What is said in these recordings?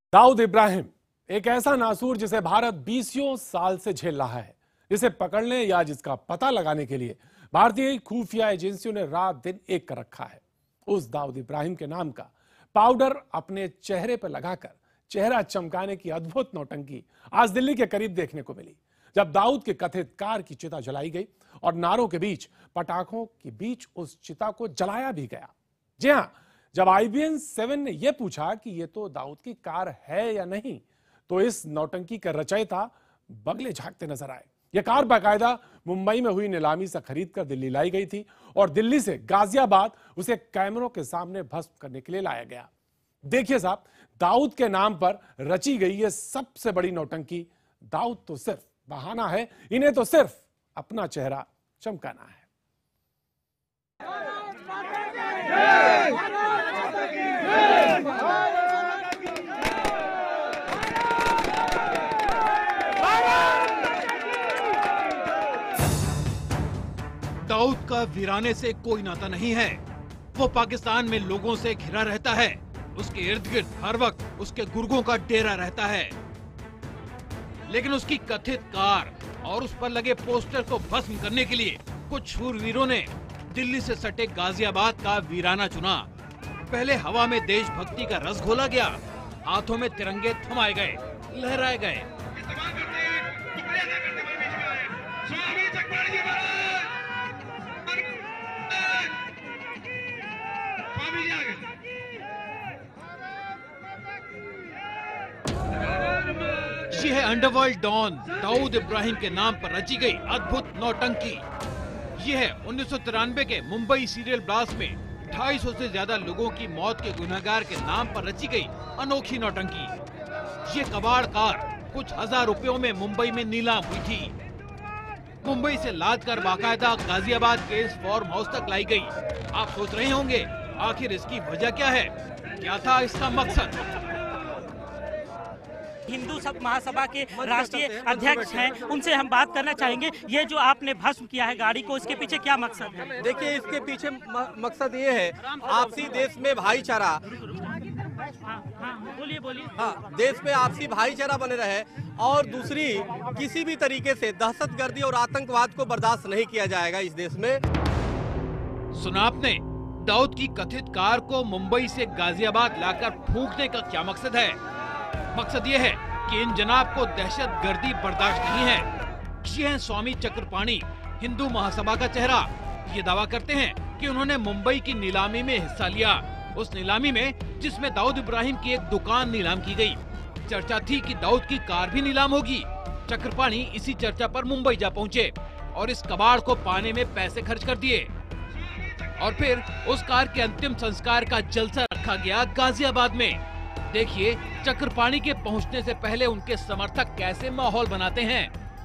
दाऊद इब्राहिम एक ऐसा नासूर जिसे भारत 20 साल से झेल रहा है, जिसे पकड़ने या जिसका पता लगाने के लिए भारतीय खुफिया एजेंसियों ने रात दिन एक कर रखा है। उस दाऊद इब्राहिम के नाम का पाउडर अपने चेहरे पर लगाकर चेहरा चमकाने की अद्भुत नौटंकी आज दिल्ली के करीब देखने को मिली, जब दाऊद के कथित कार की चिता जलाई गई और नारों के बीच, पटाखों के बीच उस चिता को जलाया भी गया। जी हां, जब IBN 7 ने यह पूछा कि यह तो दाऊद की कार है या नहीं, तो इस नौटंकी के रचयिता बगले झांकते नजर आए। यह कार बाकायदा मुंबई में हुई नीलामी से खरीद कर दिल्ली लाई गई थी और दिल्ली से गाजियाबाद उसे कैमरों के सामने भस्म करने के लिए लाया गया। देखिए साहब, दाऊद के नाम पर रची गई यह सबसे बड़ी नौटंकी। दाऊद तो सिर्फ बहाना है, इन्हें तो सिर्फ अपना चेहरा चमकाना है। दाऊद का वीराने से कोई नाता नहीं है। वो पाकिस्तान में लोगों से घिरा रहता है। उसके इर्द गिर्द हर वक्त उसके गुर्गों का डेरा रहता है। लेकिन उसकी कथित कार और उस पर लगे पोस्टर को भस्म करने के लिए कुछ शूरवीरों ने दिल्ली से सटे गाजियाबाद का वीराना चुना। पहले हवा में देशभक्ति का रस घोला गया, हाथों में तिरंगे थमाए गए, लहराए गए। ये है अंडरवर्ल्ड डॉन दाऊद इब्राहिम के नाम पर रची गई अद्भुत नौटंकी। ये है 1993 के मुंबई सीरियल ब्लास्ट में 250 से ज्यादा लोगों की मौत के गुनहगार के नाम पर रची गई अनोखी नौटंकी। ये कबाड़ कार कुछ हजार रुपयों में मुंबई में नीलाम हुई थी। मुंबई से लाद कर बाकायदा गाजियाबाद के इस फार्म हाउस तक लाई गई। आप सोच रहे होंगे आखिर इसकी वजह क्या है, क्या था इसका मकसद? हिंदू सब महासभा के राष्ट्रीय अध्यक्ष हैं, उनसे हम बात करना चाहेंगे। ये जो आपने भस्म किया है गाड़ी को, इसके पीछे क्या मकसद है? देखिए, इसके पीछे मकसद ये है आपसी देश में भाईचारा। बोलिए। हाँ, देश में आपसी भाईचारा बने रहे और दूसरी किसी भी तरीके से दहशतगर्दी और आतंकवाद को बर्दाश्त नहीं किया जाएगा इस देश में। सुना आपने, दाऊद की कथित कार को मुंबई से गाजियाबाद लाकर फूंकने का क्या मकसद है? मकसद ये है कि इन जनाब को दहशतगर्दी बर्दाश्त नहीं है। ये हैं स्वामी चक्रपाणी, हिंदू महासभा का चेहरा। ये दावा करते हैं कि उन्होंने मुंबई की नीलामी में हिस्सा लिया, उस नीलामी में जिसमें दाऊद इब्राहिम की एक दुकान नीलाम की गई। चर्चा थी कि दाऊद की कार भी नीलाम होगी। चक्रपाणी इसी चर्चा पर मुंबई जा पहुंचे और इस कबाड़ को पाने में पैसे खर्च कर दिए और फिर उस कार के अंतिम संस्कार का जलसा रखा गया गाजियाबाद में। देखिए चक्रपाणी के पहुंचने से पहले उनके समर्थक कैसे माहौल बनाते हैं।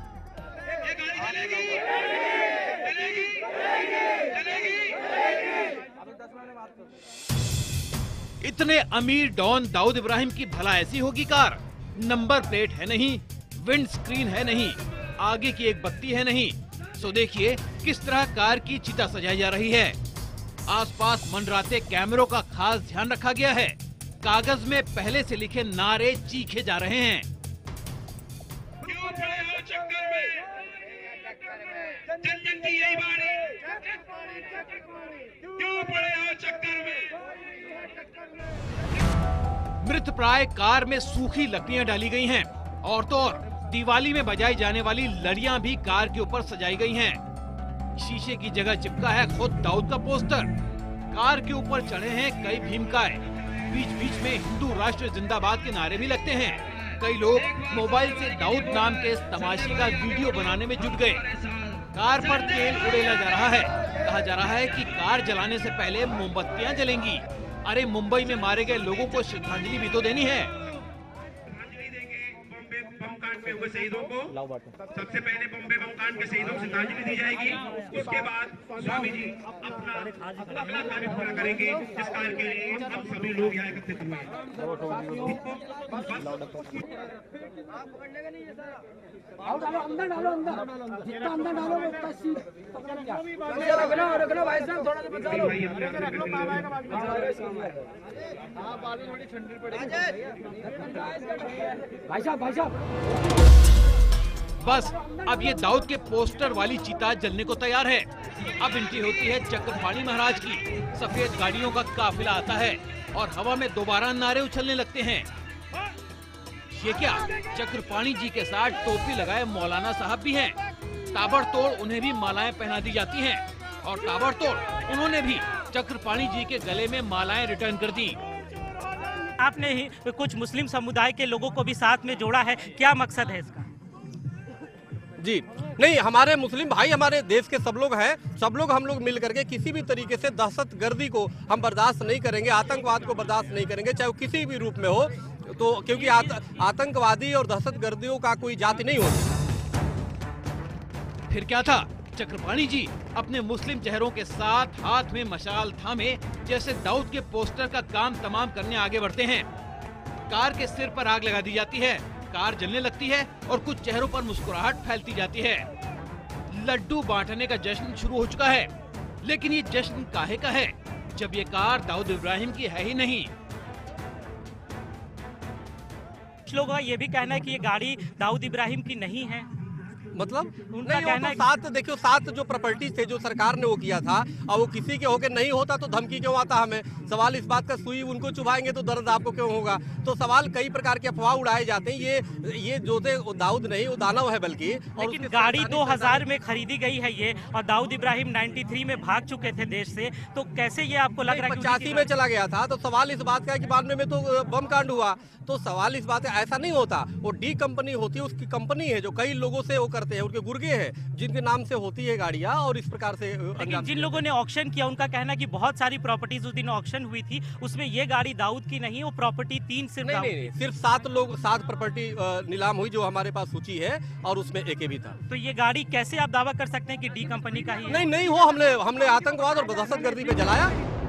इतने अमीर डॉन दाऊद इब्राहिम की भला ऐसी होगी कार? नंबर प्लेट है नहीं, विंड स्क्रीन है नहीं, आगे की एक बत्ती है नहीं। सो देखिए किस तरह कार की चिता सजाई जा रही है। आसपास मंडराते कैमरों का खास ध्यान रखा गया है। कागज में पहले से लिखे नारे चीखे जा रहे हैं। क्यों पड़े हो चक्कर में? जन की यही बाणी। क्यों पड़े हो चक्कर में? मृतप्राय कार में सूखी लकड़ियां डाली गई हैं और तो और दिवाली में बजाई जाने वाली लड़ियां भी कार के ऊपर सजाई गई हैं। शीशे की जगह चिपका है खुद दाऊद का पोस्टर। कार के ऊपर चढ़े हैं कई भीमकाय। बीच बीच में हिंदू राष्ट्र जिंदाबाद के नारे भी लगते हैं। कई लोग मोबाइल से दाऊद नाम के इस तमाशे का वीडियो बनाने में जुट गए। कार पर तेल उड़ेला जा रहा है। कहा जा रहा है कि कार जलाने से पहले मोमबत्तियां जलेंगी। अरे मुंबई में मारे गए लोगों को श्रद्धांजलि भी तो देनी है। में हुए शहीदों को सबसे पहले बॉम्बे बम कांड के शहीदों को श्रद्धांजलि दी जाएगी। उसके बाद स्वामी जी अपना अगला कार्य पूरा करेंगे, जिस कार्य के लिए हम सभी लोग यहाँ एकत्रित हुए हैं। अंदर डालो, अंदर जितना अंदर डालोगे उतना सीट रखना भाई साहब, थोड़ा सा बचा लो। भाई साहब बस अब ये दाऊद के पोस्टर वाली चिता जलने को तैयार है। अब एंट्री होती है चक्रपाणी महाराज की। सफेद गाड़ियों का काफिला आता है और हवा में दोबारा नारे उछलने लगते हैं। ये क्या, चक्रपाणी जी के साथ टोपी लगाए मौलाना साहब भी हैं। ताबड़तोड़ उन्हें भी मालाएं पहना दी जाती हैं और ताबड़तोड़ उन्होंने भी चक्रपाणी जी के गले में मालाएं रिटर्न कर दी। आपने ही कुछ मुस्लिम समुदाय के लोगों को भी साथ में जोड़ा है, क्या मकसद है इसका? जी नहीं, हमारे मुस्लिम भाई हमारे देश के सब लोग हैं, सब लोग हम लोग मिल करके किसी भी तरीके से दहशतगर्दी को हम बर्दाश्त नहीं करेंगे, आतंकवाद को बर्दाश्त नहीं करेंगे, चाहे वो किसी भी रूप में हो। तो क्योंकि आतंकवादी और दहशतगर्दियों का कोई जाति नहीं होती। फिर क्या था, चक्रपाणी जी अपने मुस्लिम चेहरों के साथ हाथ में मशाल थामे जैसे दाऊद के पोस्टर का काम तमाम करने आगे बढ़ते हैं। कार के सिर पर आग लगा दी जाती है, कार जलने लगती है और कुछ चेहरों पर मुस्कुराहट फैलती जाती है। लड्डू बांटने का जश्न शुरू हो चुका है, लेकिन ये जश्न काहे का है जब ये कार दाऊद इब्राहिम की है ही नहीं। कुछ लोगों का ये भी कहना है कि ये गाड़ी दाऊद इब्राहिम की नहीं है। मतलब उनका नहीं, कहना वो तो साथ देखियो, साथ जो प्रॉपर्टी थे जो सरकार ने वो किया था, और वो किसी के होके नहीं होता तो धमकी क्यों आता हमें? सवाल इस बात का, सुई उनको चुभाएंगे तो दर्द आपको क्यों होगा? तो सवाल कई प्रकार के अफवाह उड़ाए जाते हैं। ये जो थे दाऊद नहीं, वो दानव है बल्कि। लेकिन गाड़ी 2000 में खरीदी गई है ये, और दाऊद इब्राहिम 93 में भाग चुके थे देश से, तो कैसे ये आपको लग रहा है? 85 में चला गया था। तो सवाल इस बात का है कि बाद में तो बम कांड हुआ, तो सवाल इस बात है, ऐसा नहीं होता। वो डी कंपनी होती है, उसकी कंपनी है जो कई लोगों से वो करते हैं, उनके गुर्गे हैं जिनके नाम से होती है गाड़ियां, और इस प्रकार से। लेकिन जिन लोगों ने ऑक्शन किया उनका कहना है कि बहुत सारी प्रॉपर्टीज उस दिन ऑक्शन हुई थी, उसमें ये गाड़ी दाऊद की नहीं, वो प्रॉपर्टी 3 सिर्फ नहीं, सिर्फ 7 प्रॉपर्टी नीलाम हुई जो हमारे पास सूची है, और उसमें एक भी था। तो ये गाड़ी कैसे आप दावा कर सकते हैं कि डी कंपनी का ही है? नहीं हो, हमने आतंकवाद और दहशतगर्दी पे जलाया।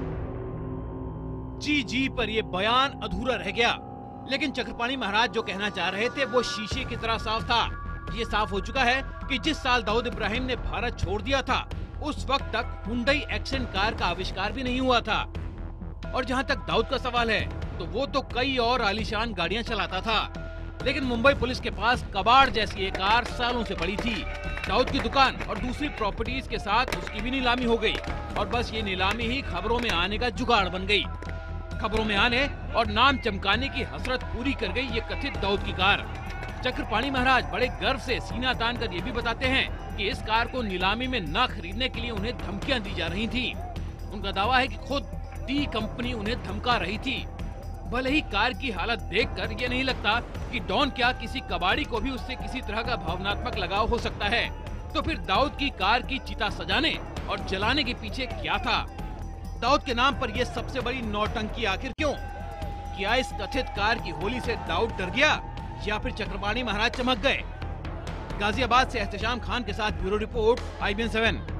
जी पर ये बयान अधूरा रह गया। लेकिन चक्रपाणी महाराज जो कहना चाह रहे थे वो शीशे की तरह साफ था। ये साफ हो चुका है कि जिस साल दाऊद इब्राहिम ने भारत छोड़ दिया था, उस वक्त तक हुंडई एक्शन कार का आविष्कार भी नहीं हुआ था। और जहां तक दाऊद का सवाल है, तो वो तो कई और आलीशान गाड़ियां चलाता था, लेकिन मुंबई पुलिस के पास कबाड़ जैसी एक कार सालों से पड़ी थी। दाऊद की दुकान और दूसरी प्रॉपर्टीज के साथ उसकी भी नीलामी हो गई, और बस ये नीलामी ही खबरों में आने का जुगाड़ बन गई। खबरों में आने और नाम चमकाने की हसरत पूरी कर गई ये कथित दाऊद की कार। चक्रपाणी महाराज बड़े गर्व से सीना तान कर ये भी बताते हैं कि इस कार को नीलामी में न खरीदने के लिए उन्हें धमकियां दी जा रही थी। उनका दावा है कि खुद डी कंपनी उन्हें धमका रही थी। भले ही कार की हालत देखकर ये नहीं लगता कि डॉन क्या किसी कबाड़ी को भी उससे किसी तरह का भावनात्मक लगाव हो सकता है। तो फिर दाऊद की कार की चिता सजाने और जलाने के पीछे क्या था? दाऊद के नाम पर यह सबसे बड़ी नौटंकी आखिर क्यों? क्या इस कथित कार की होली से दाऊद डर गया, या फिर चक्रपाणी महाराज चमक गए? गाजियाबाद से एहतशाम खान के साथ ब्यूरो रिपोर्ट IBN 7।